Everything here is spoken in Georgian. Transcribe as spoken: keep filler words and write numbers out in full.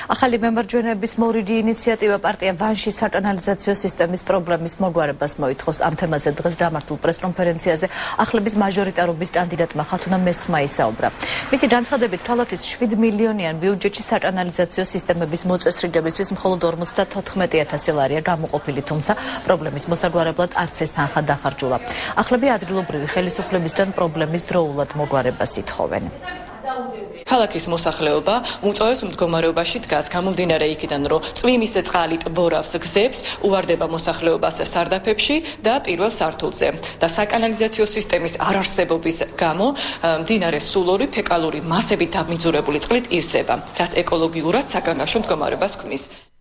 ახალი მემარჯვენეების მორიგი ინიციატივა პარტია ვანში საკანალიზაციო სისტემის პრობლემის მოგვარებას მოითხოვს. ამ თემაზე დღეს გამართულ პრესკონფერენციაზე ახლების მაჟორიტარობის კანდიდატმა ხათუნა მესხმა ისაუბრა. მისი განცხადებით ქალაქის შვიდ მილიონიან ბიუჯეტში საკანალიზაციო სისტემების მოწესრიგებისთვის მხოლოდ ორმოცდათოთხმეტი ათასი ლარია გამოყოფილი, თუმცა პრობლემის მოსაგვარებლად არც ეს თანხა დახარჯულა. ახლები ადგილობრივი ხელისუფლებისგან პრობლემის დროულად მოგვარებას ითხოვენ. ქალაქის მოსახლეობა უწოეს მდგომარეობაში დგას, გამომდინარე იქიდან, რომ წვიმის წყალი ტბორავს გზებს, უვარდება მოსახლეობას სარდაფებში და პირველ სართულზე. და საკანალიზაციო სისტემის არარსებობის გამო მდინარე სულორი ფეკალური მასებით დამიძურებული წყლით ივსება, რაც ეკოლოგიურად საგანგაშო მდგომარებას ქმნის.